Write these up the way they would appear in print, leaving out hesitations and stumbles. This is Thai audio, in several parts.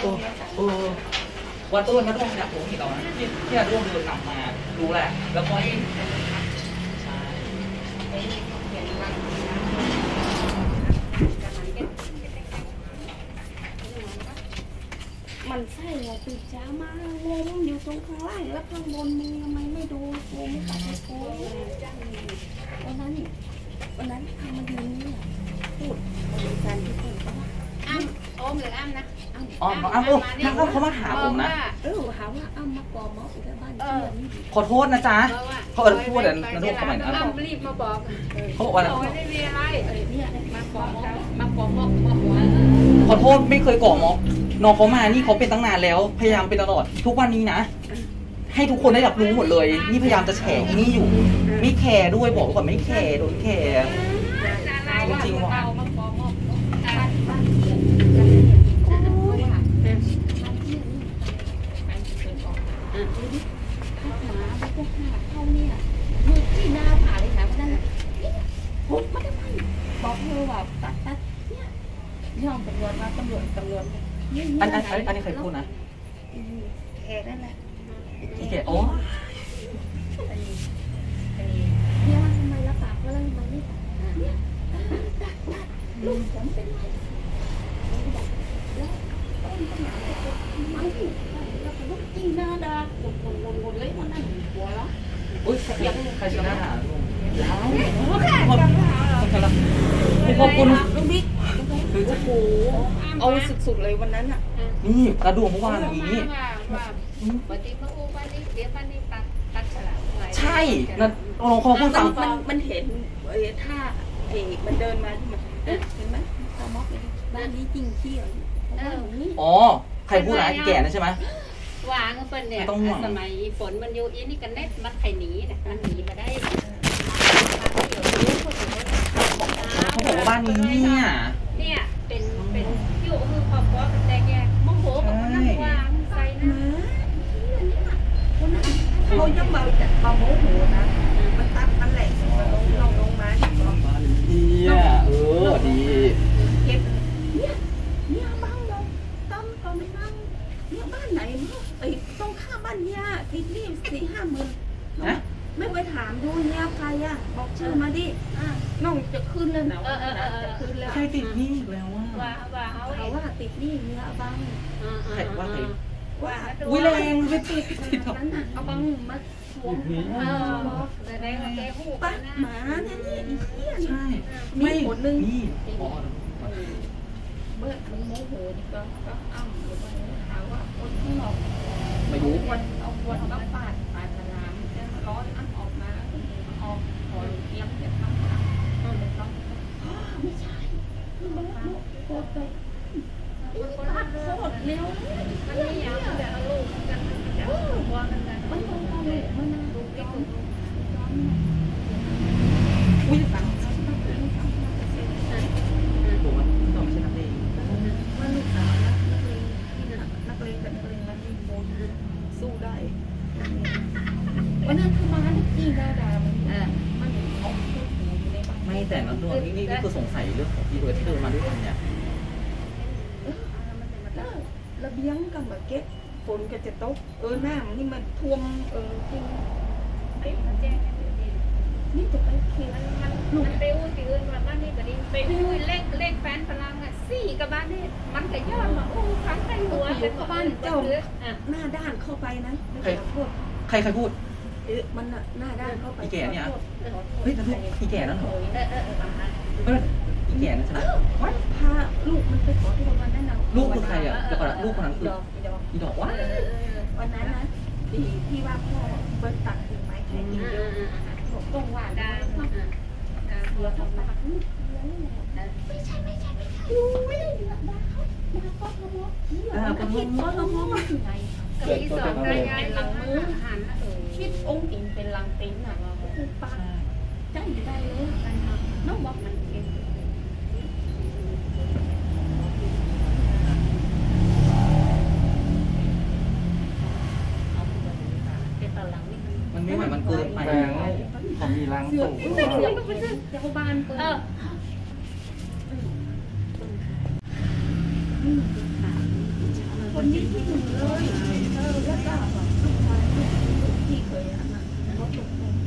วันต้นมาร่วมจากผมที่เราที่เราร่วมเดินกลับมารู้แหละแล้วก็ใช่มันใช่ไงตื่นเช้ามางงอยู่ตรงข้างล่างแล้วข้างบนมึงทำไมไม่ดูกูไม่ตัดให้กูวันนั้นทำมายืนนี่พูดกันที่พูดว่าอ้ำโอมหรืออ้ำนะอ้อมเขามาหาผมนะหาว่าอ้ำมากอมออีกบ้านขอโทษนะจ๊ะเขาพูดแต่นั่นเขาหมายถึงอ้ำรีบมาบอกเขาบอกว่าไม่มีอะไรเนี่ยมากอมอมาหัวขอโทษไม่เคยก่อม็อบน้องเขามานี่เขาเป็นตั้งนานแล้วพยายามเป็นตลอดทุกวันนี้นะให้ทุกคนได้รับรู้หมดเลยนี่พยายามจะแฉนี่อยู่ไม่แคร์ด้วยบอกก่อนไม่แคร์โดนแคร์จริงๆว่ะบอกเธอว่าตัดเนี่ยย่องตำรวจมาตำรวจอันนี้ใครพูดนะแขกนั่นแหละแกโอ้เนี่ยทำไมละปากก็เลยมันไม่เนี่ยลูกผมเป็นไงแล้วต้นขนาดมันแล้วก็ลูกจิ้งหน้าดาหมดเลยมันนั่นหัวแล้วอุ้ยใครชนะหาลุงขอบคุณลุงบิ๊กโอ้โหเอาสุดๆเลยวันนั้นอ่ะนี่กระดูกเมื่อวานนี้วันที่เขาอู้วันนี้เดี๋ยววันนี้ตัดฉลากใช่นั่นลองเขาพูดฟังมันเห็นถ้ามันเดินมาที่มันเห็นไหมตามอกเลยบ้านนี้จริงเที่ยวอ๋อใครพูดนะแก่นะใช่ไหมวางก็เป็นเนี่ยสมัยฝนมันอยู่อีนี่กันเน็ตมันไข่หนีนะมันหนีมาได้เขาบอกว่าบ้านนี้เนี่ยเป็นอยู่คือครอบครัวกันแต่แกโมโหกับมันนั่งวางใส่นะเขาจะมาโมโหนะมันตัดมันแหลกมันลงมาดีดีเก็บเนี่ยบ้านเราต้มก็ไม่นั่งเนี่ยบ้านไหนต้องค่าบ้านเนี่ยติดนี่4-5 หมื่นไม่ไปถามดูเนี่ยใครอ่ะบอกชื่อมาดิน้องจะขึ้นเลยนะจะขึ้นแล้วใครติดนี่อีกแล้วเขาว่าติดนี่เนี่ยบังใครว่าใครว่าวิแรงไม่ติดนั้นเอาบังมาทวงได้แกหูป้าหมาเนี่ยนี่ใช่มีคนนึงเมื่อมันโมโหนี่ก็อ้ำหรือว่าหาว่าคนข้างนอกไม่รู้วันเอาวันก็ปาดสนามจะร้อนอ้ำออกมาออกถอยเลี้ยงจะทำไม่ใช่มันโคตรไปตัดโคตรเร็วมันไม่อยากจะเอาลูกกันจะวางกันมันคงเอาลูกมันดูแก่คนอุ้ยฟังบอกว่าต้องไม่ใช่นักเลงมันลูกสาวนักเลงแล้วมีโบนสู้ได้วันนั้นคือมาที่ดามันเอาพูดอยู่ในบ้านไม่แต่นักดวงนี่คือสงสัยเรื่องของพี่ด้วยที่เดินมาด้วยกันเนี่ยระเบียงกับแบบเก็บฝนก็จะตกหน้ามันนี่มันท่วมจริงไปมาแจ้งนี่จะไปเขียนมันไปอู้ที่อื่นมาบ้านนี้ก็ดีไปอู้เลขแฟนพลังอ่ะ4กับบ้านนี้มันก็ย้อนมาอู้ครั้งแต่งหัวเป็นบ้านเจ้าหน้าด้านเข้าไปนะใครพูดมันหน้าด้านเข้าไปอีแก่เนี่ยเฮ้ยแต่ลูกอีแก่นั่นเหรออีแก่นั่นใช่ไหมพาลูกมันไปขอที่โรงพยาบาลนั่นนะลูกคือใครอ่ะแต่ก่อนลูกคนนั้นคืออีดอกวะวันนั้นนะที่ว่าพ่อเบิร์ตตัดถึงไม้แข็งเดียวบอกตรงว่าได้เดี๋ยวทำตัดไม่ใช่ยูไม่ได้เดือดดาเขามาป้อนมกคิดป้อนมกว่าไงที่สองได้เป็นลังมือหันคิดองค์ตินเป็นลังตินอ่ะคือป้าใจได้เลยน้องบอกมันเองมันไม่ไหวมันเกินไปผมมีล้างตู้เจ้าบ้านเปิดคนนี้ที่หนึ่งเลยแล้วก็ลูกชายลูกที่เคยอันนั้นเขาตกลง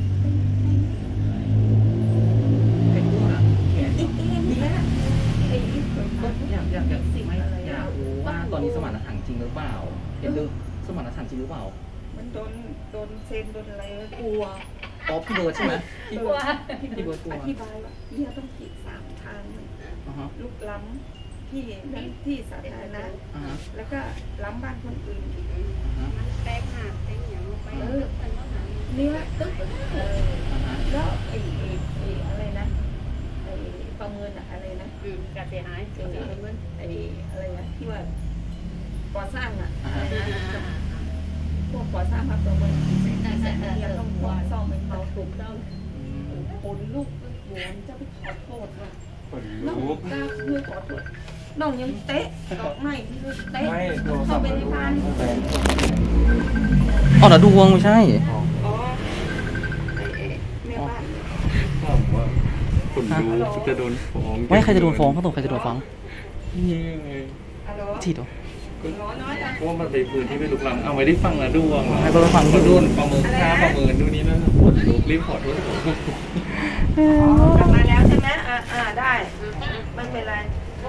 ไอ้พวกอะแขนอีกเองนี่แหละไอ้ที่เคยก็ทำอยากไม่อยากรู้ว่าตอนนี้สมานฉันท์จริงหรือเปล่าเห็นดูสมานฉันท์จริงหรือเปล่ามันโดนเซ็นโดนอะไรกลัวอ๋อพี่เบิร์ดใช่ไหมพี่เบิร์ดกลัวอธิบายว่าเนี่ยต้องขีด3 ทางอ่าฮะลุกล้ำที่นั่นที่สาธารณะอ่าฮะแล้วก็ล้ำบ้านคนอื่นอ่าฮะมันแตกหักแตกอย่างไปตึกมันก็หักเนี่ยตึ๊กอ่าฮะแล้วไอ้อะไรนะไอ้ประเมินอะไรนะการเสียหายไอ้อะไรนะที่ว่าก่อสร้างอ่ะอ่าฮะพวกก่อสร้างมาประเมินเนี่ยต้องซ่อมให้เขาถูกต้องอืมคนลูกหวนจะไปขอโทษว่าคนน้องลุกกล้าเพื่อขอโทษน้องยังเตะดอกไม้เตะไม่โทรศัเข้าพท์ไปมาในดูบ้านแฟนอ๋อนะดวงไม่ใช่อ๋อแม่บ้านก็บอกว่าคนดูจะโดนฟ้องไม่ใครจะโดนฟ้องเขาตกใครจะโดนฟ้องนี่ไงฮัลโหลทีเดียวน้อยจังเพราะว่ามันเป็นพื้นที่ไม่ลุกล้ำเอาไว้ได้ฟังนะดวงให้เราฟังเขาที่โดดูนประเมินค่าประเมินดูนี่นะคนลุกรีบขอโทษกลับมาแล้วใช่ไหมได้ไม่เป็นไร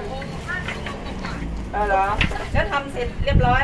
เหรอแล้วทำเสร็จเรียบร้อย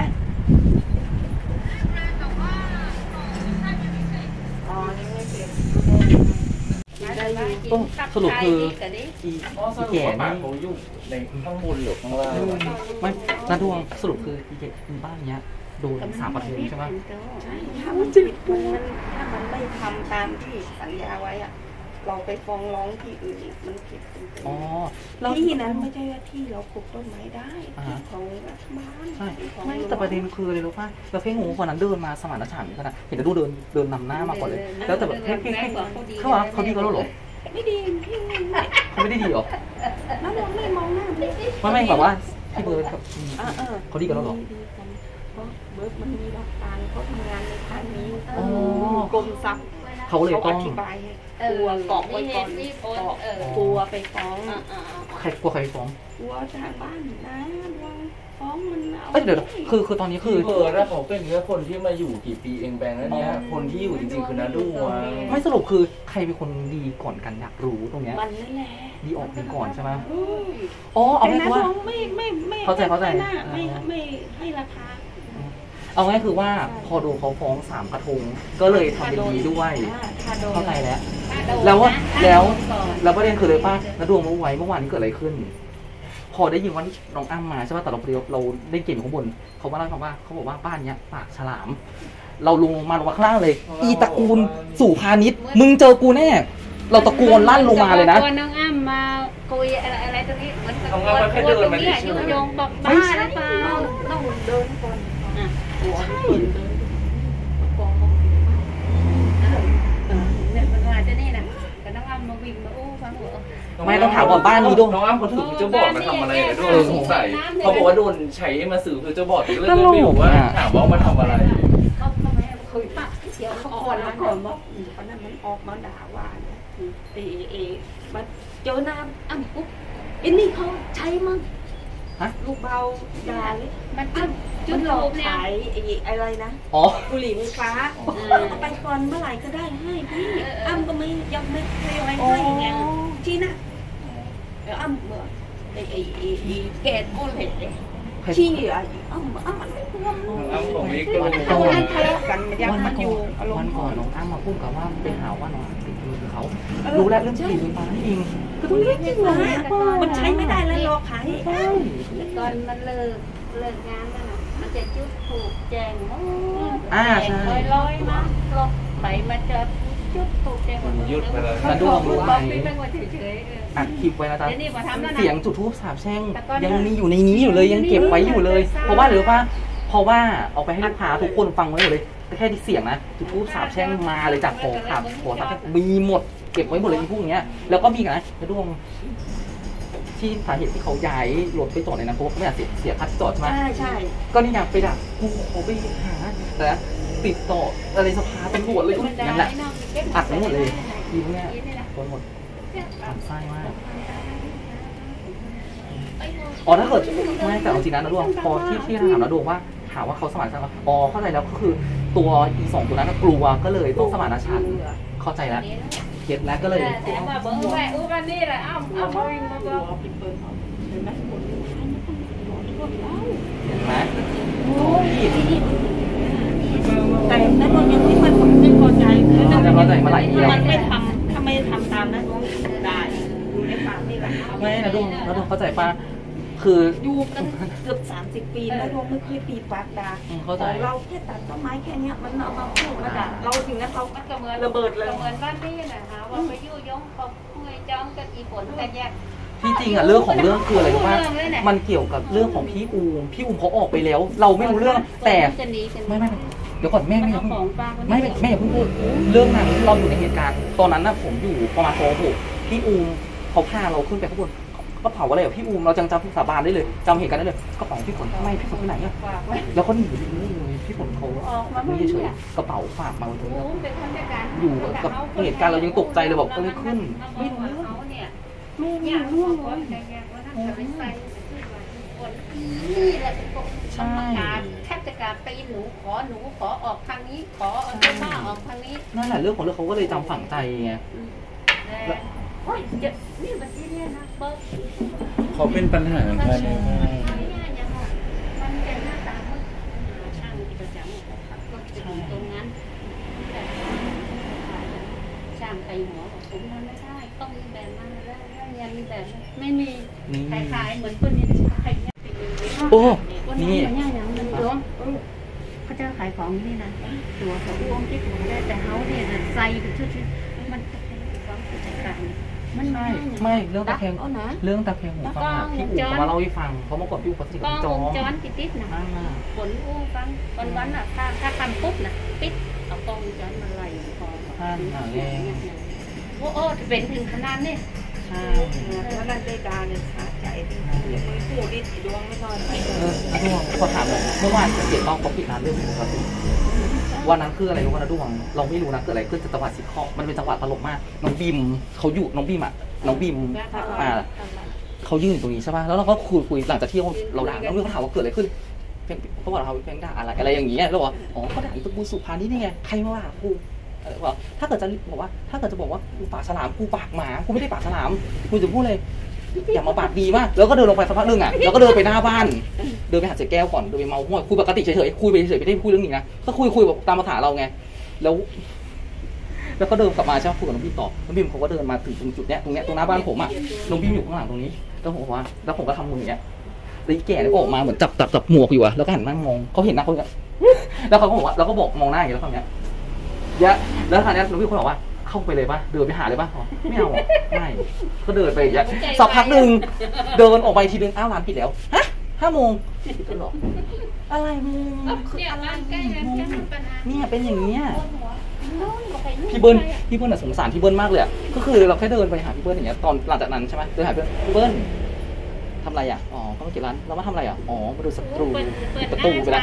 อ๋อยังไม่เสร็จได้อยู่ต้องสรุปคืออีอ๋อสรุปแก่ว่าปากนี่เขาอยู่ในข้างบนหรือข้างล่างไม่นาดวงสรุปคืออีแก่คือบ้านเนี้ยโดน3 ประเทศใช่ไหมใช่ถ้ามันผิดถ้ามันไม่ทำตามที่สัญญาไว้อะเราไปฟ้องร้องที่อื่นเนี่ยมันผิดจริงอ๋อๆที่นั้นไม่ใช่ว่าที่เราปลูกต้นไม้ได้อ่าที่ฮะของรัฐบาลใช่ที่ของไม่แต่ประเด็นคืออะไรรู้ป่ะเราเพ่งหูคนนั้นเดินมาสมานฉันท์ขนาดเห็นแต่ดูเดินนำหน้ามาก่อนเลย แล้วแต่แบบเพ่งเขาว่าเขาดีเขาแล้วเหรอไม่ดีพี่ไม่เขาไม่ได้ดีเหรอน้ำมองไม่มองหน้าไม่ไม่แบบว่าพี่เบิร์ดกับ เขาดีกันแล้วเหรอดีกันเพราะเบิร์ดมันมีหลักการเขาทำงานในทางนี้อ๋อกรมทรัพย์เขาเลยเขาต้อองธิบายให้กลัวเกาะไว้ก่อนเกาะกลัวไปฟ้องใครกลัวใครฟ้องกลัวทางบ้านนะวางฟ้องมันเอาเอ้ยเดี๋ยวคือตอนนี้คือเพิร์ดแล้วเขาเป็นแค่คนที่มาอยู่กี่ปีเองแบงค์แล้วเนี่ยคนที่อยู่จริงๆคือนาดวงไม่สรุปคือใครเป็นคนดีก่อนกันอยากรู้ตรงเนี้ยมันนั่นแหละดีออกดีก่อนใช่ไหมอืมอ๋อเอาแต่ง่ายนะๆว่าน้องไม่เข้าใจไม่ให้ราคาเอาง่ายคือว่าพอโดนเขาฟ้อง3 กระทง ก็เลยทำเป็นดีด้วยถ้าโดนเข้าใจแล้ว แล้วประเด็นคือเลยป่ะนาดวงเมื่อวานนี้เกิดอะไรขึ้น พอได้ยินว่าน้องอ้ำมาใช่ป่ะแต่เราได้เก่งข้างบนเขามาเล่าให้ฟังว่าเขาบอกว่าบ้านเนี้ยปากฉลาม เราลงมาข้างล่างเลย อีตระกูลสู่พาณิชย์มึงเจอกูแน่เราตะโกนลั่นลงมาเลยนะน้องอ้ำมาคุยอะไรตรงนี้เหมือนกับน้องอ้ำมาแค่เดินมาเฉยๆยุยงบอกบ้าหรือเปล่าต้องเดินก่อนใช่ฟ้องเนี่ยมันมาจะนี่นะแต่น้องอ้ำมาวิ่งมาอู้ฟังหัวไม่ต้องถามว่าบ้านนี้ด้วยน้องอ้ำเขาถือฟิวเจอร์บอร์ดมาทำอะไรกันด้วยสงสัยเขาบอกว่าโดนใช้มาสื่อฟิวเจอร์บอร์ดก็เลยไม่รู้ว่าถามว่ามาทำอะไรเขาไม่ให้คุยปะเดี๋ยวเขาเขาก่อนร้าแล้นวก่อนว่าตอนนั้นมันออกมาด่าว่าเนี่ยมาเจอหน้าอ้ำปุ๊บไอ้นี่เขาใช้มั้งฮะลูกเบาด่าเลยมันจุมัดนหลรูอกปเนี่ยขายอะไรนะอ๋อบุหรี่ไฟฟ้าเอาไปก่อนเมื่อไหร่ก็ได้ให้พี่อ้ำก็ไม่ยังไม่เคยให้ไงที่น่ะเดี๋ยวอ้ำเมื่อแกนโอเล็ดเลยที่อ้ำมันไม่ควรน้องอ้ำของนี้ก็วันรู้ก่อนทะเลาะกันยังมันอยู่อารมวันณ์ก่อนน้องอ้ำมาพูดกับว่าไปหาว่าน้องอ้ำติดมือเขารู้แล้วเรื่องติดมือฟ้านั่นเองก็ต้องเรียกจริงเหรอมันใช้ไม่ได้แล้วรอขายแต่ก่อนมันเลิกงานแล้วนะมันจะจุดถูกแจงโอ้ใช่ลอยมาลบไปมาเจอจุดถูกแจงหมดยุดไปเลยนาดวงรู้ไหมบอกไม่ว่าเฉยอัดคลิปไว้นะจ๊ะเดี๋ยวนี้มาทำแล้วนะเสียงจุดทูบสาบแช่งยังมีอยู่ในนี้อยู่เลยยังเก็บไว้อยู่เลย เพราะว่าหรือว่าเพราะว่าเอาไปให้ลูกค้าทุกคนฟังไว้หมดเลยแต่แค่ที่เสียงนะจุดทูบสาบแช่งมาเลยจากขอสาบแช่งมีหมดเก็บไว้หมดเลยที่พูดอย่างเงี้ยแล้วก็มีนะนาดวงที่สาเหตุที่เขาย้ายรถไปจอดในนั้นเพราะว่าไม่อยากเสียค่าที่จอดใช่ไหมใช่ก็นี่อยากไปดักกูขอไปหาแต่ติดต่ออะไรสภาตำรวจเลยนั่นแหละอัดทั้งหมดเลยทีเนี้ยโดนหมดอัดไส้มากอ๋อถ้าเกิดไม่แต่เอาจริงนะนะดวงพอที่ถามนะดวงว่าถามว่าเขาสมานฉันท์อ๋อเข้าใจแล้วก็คือตัวอี2ตัวนั้นกลัวก็เลยต้องสมานฉันท์เข้าใจแล้วเก็ตแล้วก็เลยแต่ว่าเบอร์แหวะอู้กันนี่แหละเอาวิ่งมาบอกเห็นไหมคนเราเห็นไหมแต่นั้นมันยังไม่พอใจคือจะเข้าใจมาหลายเที่ยวมันไม่ทำถ้าไม่ทำตามนั้นได้อยู่ในป่านี่แหละไม่นะดวงเข้าใจป่ะคืออยู่กันเกือบ30 ปีแล้วดวงไม่เคยตีปากด่าเข้าใจเราแค่ตัดต้นไม้แค่เนี้ยมันเอามาพูดมาด่าเราถึงนั้นเรามันก็เหมือนระเบิดเลยเหมือนบ้านนี่แหละค่ะว่าไปยุ่ยงกับคุยจ้องกันอีฝนกันแยกที่จริงอะเรื่องของเรื่องคืออะไรรู้ป่ะมันเกี่ยวกับเรื่องของพี่อูมเขาออกไปแล้ว เราไม่รู้เรื่องแต่ไม่เดี๋ยวก่อนแม่อย่าเพิ่งแม่อย่าเพิ่งพูดเรื่องนั้นเราอยู่ในเหตุการณ์ตอนนั้นน่ะผมอยู่ประมาณป.6พี่อูมเขาพาเราขึ้นไปข้างบนกระเป๋าอะไรพี่อูมเราจำสาบานได้เลยจำเหตุการณ์ได้เลยกระเป๋าพี่ฝนทำไมพี่ฝนไปไหนอะแล้วก็หนีอยู่ที่นี่เลยพี่ฝนเขาไม่เฉยกระเป๋าฝากมาตรงนี้อยู่กับเหตุการณ์เรายังตกใจเลยบอกเกิดขึ้นไม่รู้เขาเนี่ยไม่รู้ว่านั่นจะไปใส่คนนี่แหละเป็นกรรมการแทบจะการตีหนูขอออกทางนี้ขอเอาเจ้าบ้าออกทางนี้นั่นแหละเรื่องของเรื่องเขาก็เลยจำฝังใจไงโอ้ยนี่มันที่เนี่ยนะเบิร์เขาเป็นปัญหาของเขาเนี่ยมันเป็นหน้าตาเมื่อช่างที่ประจำเขาขับรถไปถึงตรงนั้นช่างไปหัวของผมนั้นไม่ได้ต้องมีแบบนั้นแล้วยังมีแบบไม่มีคล้ายๆเหมือนคนนี้ใครเนี่ยโอ้นี่นี่มันอย่างนึงตัวเขาจะขายของนี่นะตัวเขาอ้วงที่ถูกได้แต่เขาเนี่ยใส่ไปชุดมันความผู้จัดการมันไม่เรื่องตะแคงเรื่องตะแคงหูฟังพี่อู๋เขามาเล่าให้ฟังเขามาก่อนพี่อู๋เขาสนิทก็กับจอวมงจรติดๆนะฝนอู้ฟังวันน่ะถ้าทำปุ๊บนะปิดเอากล้องวงจรมาไล่พอโอ้จะเป็นถึงขนาดนี้ใช่แล้วนั่นได้ดาเนี่ยสาใจมือผู้ดิสีดวงไม่นอนไปนะดวงขอถามเลยเมื่อวานเกียรติต้องเขาปิดร้านเรื่องปกติวันนั้นคืออะไรรู้ป่ะนะดวงเราไม่รู้นะเกิดอะไรขึ้นจังหวัดสิคอมันเป็นจังหวัดตลกมากน้องบิมเขาอยู่น้องบิมเขายืนอยู่ตรงนี้ใช่ป่ะแล้วเราก็คุยหลังจากที่เราด่าแล้วเขาถามว่าเกิดอะไรขึ้นเขาบอกเราเป็นด่าอะไรอย่างเงี้ยแล้วบอกอ๋อก็ด่าอีตระกูลสุพรรณนี่ไงใครมาว่ากูบอกถ้าเกิดจะบอกว่ากูปากฉลามกูปากหมากูไม่ได้ปากฉลามกูจะพูดเลยอย่ามาปากดีมากแล้วก็เดินลงไปสักพักนึงอ่ะแล้วก็เดินไปหน้าบ้านเดินไปหาเจ๊แก้วก่อนเดินไปเมาห้วยคุยปกติเฉยๆคุยไปเฉยๆไม่ได้คุยเรื่องนี้นะก็คุยแบบตามภาษาเราไงแล้วก็เดินกลับมาใช่ไหมคุยกับน้องบีมต่อน้องบีมเขาก็เดินมาถึงจุดเนี้ยตรงหน้าบ้านผมอ่ะน้องบีมอยู่ข้างหลังตรงนี้แล้วผมว่าแล้วผมก็ทำมืออย่างเงี้ยแล้วแก่แล้วก็ออกมาเหมือนจับหมวกอยู่อะแล้วก็หันนั่งมองเขาเห็นหน้าเขาอย่างแล้วเขาก็บอกว่าแล้วก็บอกมองหน้าอย่างเงี้ยแล้วคำเนี้ยแล้วคราวนี้น้องบีมเขาบอกว่าเข้าไปเลยป่ะเดินไปหาเลยป่ะไม่เอาไม่ก็เดินไปอย่างเงี้ยสักพักหนึ่งเดินออกไปทีนึงอ้าวร้านปิดแล้วฮะ5 โมงก็หรออะไรมึงคืออะไรเนี่ยเป็นอย่างเงี้ยพี่เบิ้ลน่ะสงสารพี่เบิ้ลมากเลยอ่ะก็คือเราแค่เดินไปหาพี่เบิ้ลอย่างเงี้ยตอนหลังจากนั้นใช่ไหมเดินหาพี่เบิ้ลทำอะไรอ่ะอ๋อเขามาเก็บร้านเรามาทำอะไรอ่ะอ๋อมาดูศัตรูประตูไปแล้ว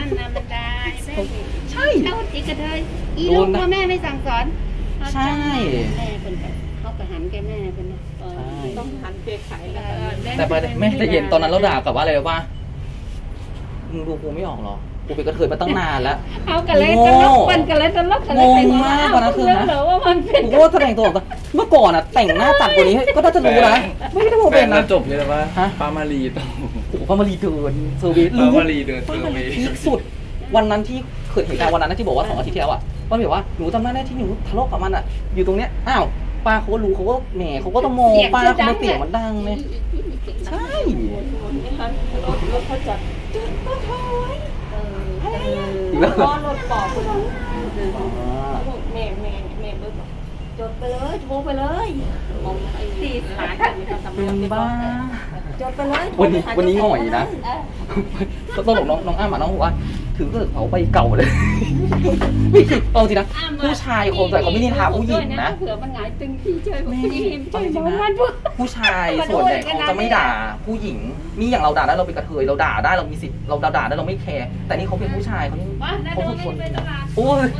ใช่เขาอีกกระเทยอีลูกพ่อแม่ไม่สั่งสอนใช่แม่เป็นเขาไปหันแกแม่เป็นต้องหันเปไขแล้วแต่ไปแม่แต่เย็นตอนนั้นเราด่ากลับว่าอะไรป่ะมึงดูกูไม่ออกหรอกูเป็นกระเทยมาตั้งนานแล้วเอากันเลยตลกกันเลยตลกงงมากวันนั้นคือนะกูก็แสดงตัวเมื่อก่อนอ่ะแต่งหน้าจัดกว่านี้ก็น่าจะรู้นะไม่ได้โมเป็นนะจบเลยว่าปามารีต่อปามารีเดินเซอร์วิสพีคสุดวันนั้นที่เกิดเหตุการณ์วันนั้นที่บอกว่า2 อาทิตย์ที่แล้วอ่ะว่าแบบว่าหนูจำได้ที่หนูทะเลาะกับมันอ่ะอยู่ตรงเนี้ยอ้าวป้าเขาก็รู้เขาก็แหมเขาก็ต้องมองป้าเขาเสียงมันดังเลยใช่เขาจัดก็ถอยรถปอกคุณแม่เบิร์ดจดไปเลยโทรไปเลยตีสายเป็นบ้าจดไปเลยวันนี้หน่อยนะต้องบอกน้องอ้ามาน้องบอกว่าถือเกิดเขาไปเก่าเลยไม่คิดเอาจริงนะผู้ชายคนใส่เขาไม่นินทาผู้หญิงนะเผื่อมันหงายตึงที่เฉยผู้ชายส่วนใหญ่เขาจะไม่ด่าผู้หญิงนี่อย่างเราด่าได้เราเป็นกระเทยเราด่าได้เรามีสิทธิ์เราด่าได้เราไม่แคร์แต่นี่เขาเป็นผู้ชายเขาทุกคนโอ้ย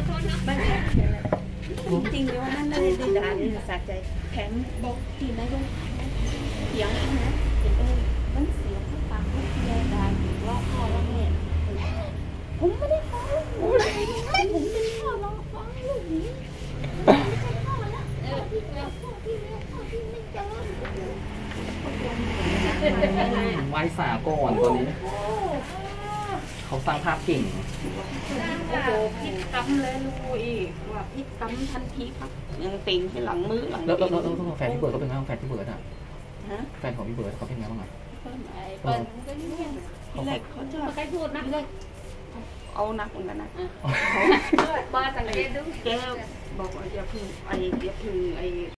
จริงๆว่านั่นเลยด่าเนี่ยสะใจแถมบอกที่ไหนลงเสียงนะมันเสียงปากมันเสียด่าว่าพ่อว่าแม่ที่เลี้ยงเขาที่ไม่เจอไหว้สาก่อนตอนนี้ เขาสร้างภาพเก่งโอ้โหพิษกรรมเลยลูกอีกว่าพิษกรรมทันทีครับยังติงให้หลังมือหลังแล้วแฟนพี่เบิร์ดเขาเป็นไงบ้างแฟนพี่เบิร์ดอ่ะฮะแฟนของพี่เบิร์ดเขาเป็นไงบ้างอ่ะเปิดมันก็เงียบทีแรกเขาจะใครพูดนะเอานักเหมือนกันนะมาสังเกตดูแกบอกว่าอย่าพึ่งไอ้